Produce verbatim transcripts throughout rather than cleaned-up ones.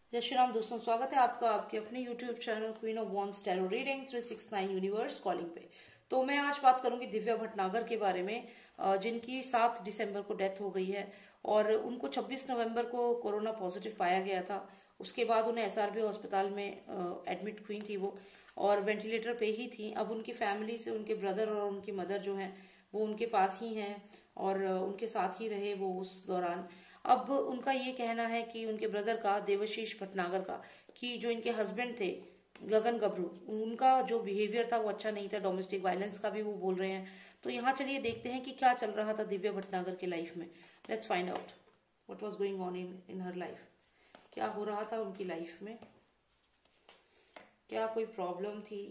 जय श्री राम दोस्तों, स्वागत है आपका आपके अपने YouTube channel queen of wands tarot reading three six nine universe calling पे। तो मैं आज बात करूंगी दिव्या भटनागर के बारे में, जिनकी सात दिसंबर को डेथ हो गई है और उनको छब्बीस नवंबर को कोरोना पॉजिटिव पाया गया था। उसके बाद उन्हें एसआरबी अस्पताल में एडमिट हुई थी वो, और वेंटिलेटर पे ही थी। अब उनकी फैमिली से उनके ब्रदर और उनकी मदर जो हैं वो उनके पास ही हैं और उनके साथ ही रहे वो उस दौरान। अब उनका ये कहना है कि उनके ब्रदर का, देवशीष भटनागर का, कि जो इनके हस्बैंड थे गगन गबरू, उनका जो बिहेवियर था वो अच्छा नहीं था, डोमेस्टिक वायलेंस का भी वो बोल रहे हैं। तो यहाँ चलिए देखते हैं कि क्या चल रहा था दिव्या भटनागर के लाइफ में। Let's find out what was going on in in her life. क्या हो रहा था उनकी लाइफ में, क्या कोई प्रॉब्लम थी।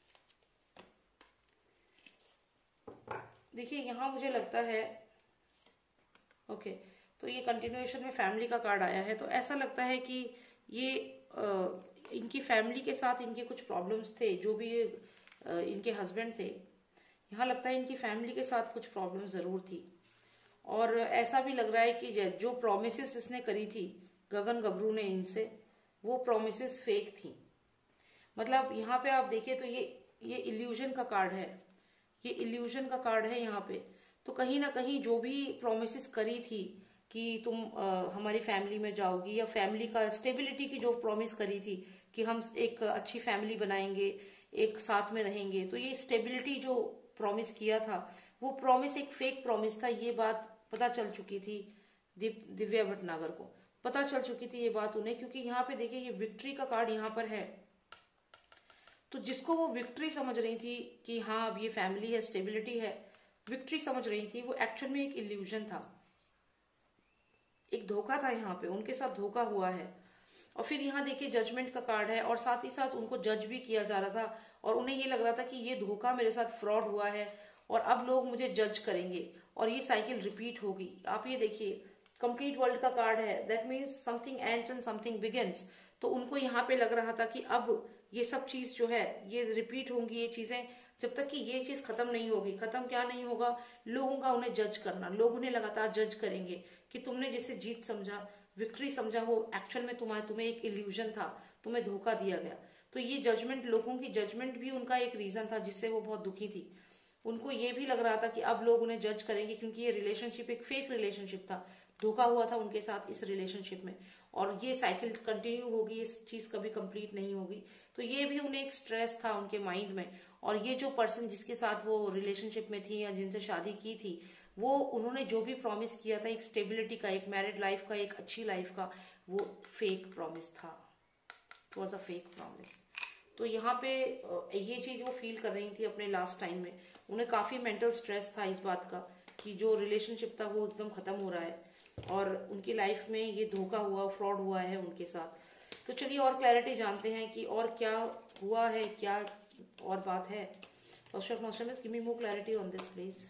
देखिए यहाँ मुझे लगता है ओके okay, तो ये कंटिन्यूएशन में फैमिली का कार्ड आया है। तो ऐसा लगता है कि ये आ, इनकी फैमिली के साथ इनके कुछ प्रॉब्लम्स थे, जो भी आ, इनके हस्बैंड थे। यहाँ लगता है इनकी फैमिली के साथ कुछ प्रॉब्लम जरूर थी। और ऐसा भी लग रहा है कि जो प्रोमिसेस इसने करी थी गगन गबरू ने इनसे, वो प्रोमिसेस फेक थी। मतलब यहाँ पे आप देखिए तो ये ये इल्यूजन का कार्ड है, ये इल्यूजन का कार्ड है यहाँ पे। तो कहीं ना कहीं जो भी प्रोमिसेस करी थी कि तुम आ, हमारी फैमिली में जाओगी, या फैमिली का स्टेबिलिटी की जो प्रॉमिस करी थी कि हम एक अच्छी फैमिली बनाएंगे, एक साथ में रहेंगे, तो ये स्टेबिलिटी जो प्रॉमिस किया था वो प्रॉमिस एक फेक प्रॉमिस था। ये बात पता चल चुकी थी दिव, दिव्या भटनागर को, पता चल चुकी थी ये बात उन्हें। क्योंकि यहाँ पे देखिए ये विक्ट्री का कार्ड यहाँ पर है। तो जिसको वो विक्ट्री समझ रही थी कि हाँ अब ये फैमिली है, स्टेबिलिटी है, विक्ट्री समझ रही थी, वो एक्चुअल में एक इल्यूजन था, एक धोखा था। यहाँ पे उनके साथ धोखा हुआ है। और फिर यहाँ देखिए जजमेंट का कार्ड है, और साथ ही साथ उनको जज भी किया जा रहा था, और उन्हें ये लग रहा था कि ये धोखा मेरे साथ फ्रॉड हुआ है और अब लोग मुझे जज करेंगे और ये साइकिल रिपीट होगी। आप ये देखिए कंप्लीट वर्ल्ड का कार्ड है, that means something ends and something begins. तो उनको यहाँ पे लग रहा था कि अब ये सब चीज जो है ये रिपीट होंगी, ये चीजें, जब तक कि ये चीज खत्म नहीं होगी। खत्म क्या नहीं होगा, लोगों का उन्हें जज करना, लोग उन्हें लगातार जज करेंगे कि तुमने जिसे जीत समझा, विक्ट्री समझा, वो एक्चुअल में तुम्हारे तुम्हें एक इल्यूजन था, तुम्हें धोखा दिया गया। तो ये जजमेंट, लोगों की जजमेंट भी उनका एक रीजन था जिससे वो बहुत दुखी थी। उनको ये भी लग रहा था कि अब लोग उन्हें जज करेंगे, क्योंकि ये रिलेशनशिप एक फेक रिलेशनशिप था, धोखा हुआ था उनके साथ इस रिलेशनशिप में, और ये साइकिल कंटिन्यू होगी, इस चीज कभी कंप्लीट नहीं होगी। तो ये भी उन्हें एक स्ट्रेस था उनके माइंड में। और ये जो पर्सन जिसके साथ वो रिलेशनशिप में थी या जिनसे शादी की थी, वो उन्होंने जो भी प्रॉमिस किया था एक स्टेबिलिटी का, एक मैरिड लाइफ का, एक अच्छी लाइफ का, वो फेक प्रॉमिस था। It was a fake promise. तो यहाँ पे ये चीज वो फील कर रही थी अपने लास्ट टाइम में। उन्हें काफी मेंटल स्ट्रेस था इस बात का कि जो रिलेशनशिप था वो एकदम खत्म हो रहा है और उनकी लाइफ में ये धोखा हुआ, फ्रॉड हुआ है उनके साथ। तो चलिए और क्लैरिटी जानते हैं कि और क्या हुआ है, क्या और बात है। First of master give me more clarity on this please.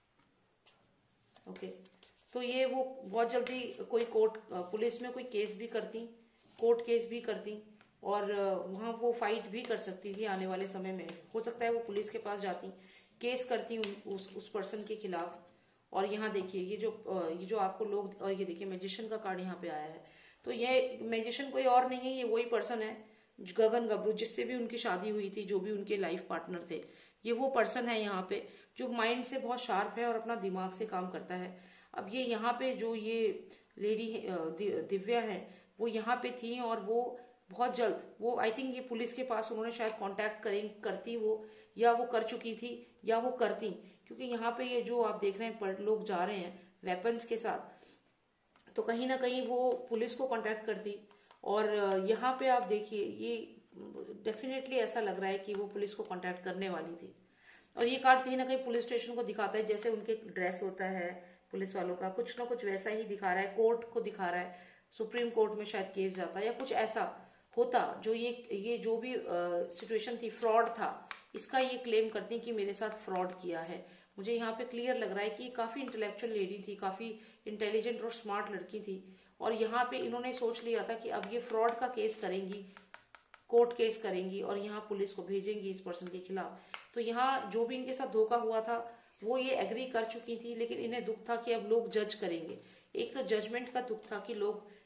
Okay, तो ये वो बहुत जल्दी कोई कोर्ट, पुलिस में कोई केस भी करती, कोर्ट केस भी करती, और वहाँ वो फाइट भी कर सकती थी आने वाले समय में। हो सकता है वो पुलिस के पास जाती, केस करती उस उस पर्सन के खिलाफ। और यहाँ देखिए ये जो ये जो आपको लोग, और ये देखिए मैजिशियन का कार्ड यहाँ पे आया है। तो ये मैजिशियन कोई और नहीं है, ये वही पर्सन है गगन गबरू, जिससे भी उनकी शादी हुई थी, जो भी उनके लाइफ पार्टनर थे। ये वो पर्सन है यहाँ पे जो माइंड से बहुत शार्प है और अपना दिमाग से काम करता है। अब ये यहाँ पे जो ये लेडी दिव्या है वो यहाँ पे थी, और वो बहुत जल्द वो आई थिंक ये पुलिस के पास उन्होंने शायद कांटेक्ट करें करती वो, या वो कर चुकी थी या वो करती। क्योंकि यहाँ पे ये जो आप देख रहे हैं पर लोग जा रहे हैं वेपन्स के साथ, तो कहीं ना कहीं वो पुलिस को कांटेक्ट करती। और यहाँ पे आप देखिए ये डेफिनेटली ऐसा लग रहा है कि वो पुलिस को कांटेक्ट करने वाली थी। और ये कार्ड कहीं ना कहीं पुलिस स्टेशन को दिखाता है, जैसे उनके ड्रेस होता है पुलिस वालों का, कुछ ना कुछ वैसा ही दिखा रहा है, कोर्ट को दिखा रहा है, सुप्रीम कोर्ट में शायद केस जाता या कुछ ऐसा होता। जो ये ये जो भी सिचुएशन थी, फ्रॉड था, इसका ये क्लेम करती कि मेरे साथ फ्रॉड किया है। मुझे यहाँ पे क्लियर लग रहा है कि काफी इंटेलेक्चुअल लेडी थी, काफी इंटेलिजेंट और स्मार्ट लड़की थी, और यहाँ पे इन्होंने सोच लिया था कि अब ये फ्रॉड का केस करेंगी, कोर्ट केस करेंगी, और यहाँ पुलिस को भेजेंगी इस पर्सन के खिलाफ। तो यहाँ जो भी इनके साथ धोखा हुआ था वो ये एग्री कर चुकी थी, लेकिन इन्हें दुख था कि अब लोग जज करेंगे। एक तो जजमेंट का दुख था कि लोग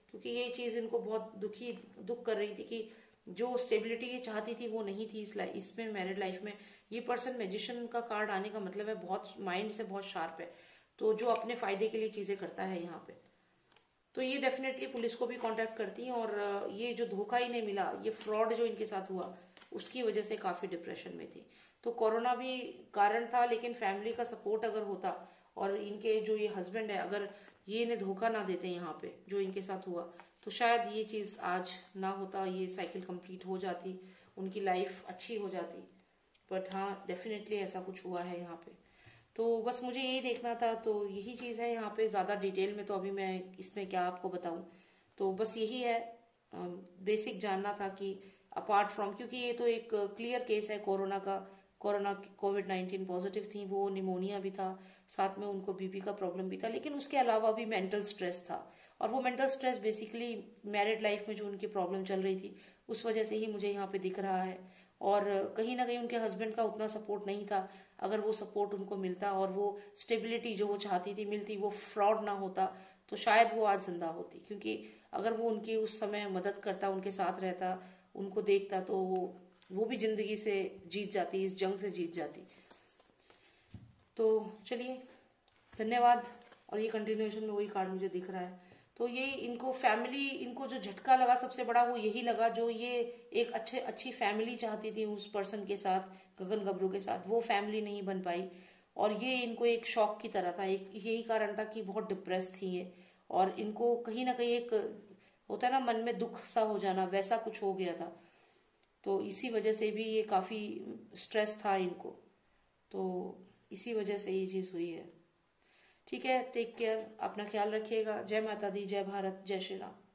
क्योंकि ये चीज इनको बहुत दुखी दुख कर रही थी कि जो स्टेबिलिटी ये चाहती थी वो नहीं थी इस लाइफ इसमें मैरिड लाइफ में। ये पर्सन मैजिशियन का कार्ड आने का मतलब है बहुत माइंड से बहुत शार्प है, तो जो अपने फायदे के लिए चीजें करता है यहाँ पे। तो ये डेफिनेटली पुलिस को भी कांटेक्ट करती हैं, और ये जो धोखा इन्हें मिला, ये फ्रॉड जो इनके साथ हुआ, उसकी वजह से काफी डिप्रेशन में थी। तो कोरोना भी कारण था, लेकिन फैमिली का सपोर्ट अगर होता और इनके जो ये हस्बैंड है अगर ये इन्हें धोखा ना देते यहाँ पे जो इनके साथ हुआ, तो शायद ये चीज आज ना होता, ये साइकिल कंप्लीट हो जाती, उनकी लाइफ अच्छी हो जाती। बट हाँ, डेफिनेटली ऐसा कुछ हुआ है यहाँ पे। तो बस मुझे यही देखना था, तो यही चीज है यहाँ पे। ज्यादा डिटेल में तो अभी मैं इसमें क्या आपको बताऊं, तो बस यही है, बेसिक जानना था कि अपार्ट फ्रॉम, क्योंकि ये तो एक क्लियर केस है कोरोना का, कोरोना कोविड नाइन्टीन पॉजिटिव थी वो, निमोनिया भी था, साथ में उनको बीपी का प्रॉब्लम भी था, लेकिन उसके अलावा भी मेंटल स्ट्रेस था। और वो mental stress basically married life में जो उनकी प्रॉब्लम चल रही थी उस वजह से ही मुझे यहाँ पे दिख रहा है। और कहीं ना कहीं उनके हस्बैंड का उतना सपोर्ट नहीं था। अगर वो सपोर्ट उनको मिलता और वो स्टेबिलिटी जो वो चाहती थी मिलती, वो फ्रॉड ना होता, तो शायद वो आज जिंदा होती। क्योंकि अगर वो उनकी उस समय मदद करता, उनके साथ रहता, उनको देखता, तो वो वो भी जिंदगी से जीत जाती, इस जंग से जीत जाती। तो चलिए, धन्यवाद। और ये कंटिन्यूएशन में वही कार्ड मुझे दिख रहा है। तो ये इनको फैमिली, इनको जो झटका लगा सबसे बड़ा वो यही लगा, जो ये एक अच्छे अच्छी फैमिली चाहती थी उस पर्सन के साथ, गगन गबरू के साथ, वो फैमिली नहीं बन पाई। और ये इनको एक शॉक की तरह था, एक यही कारण था कि बहुत डिप्रेस थी ये, और इनको कहीं ना कहीं एक होता है ना मन में दुख सा हो जाना, वैसा कुछ हो गया था। तो इसी वजह से भी ये काफी स्ट्रेस था इनको, तो इसी वजह से ये चीज हुई है। ठीक है, टेक केयर, अपना ख्याल रखिएगा। जय माता दी, जय भारत, जय श्री राम।